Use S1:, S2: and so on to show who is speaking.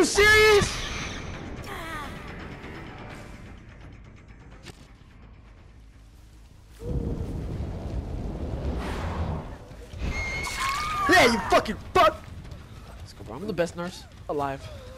S1: you serious? Yeah, you fucking fuck! Let's go, bro. I'm the best nurse alive.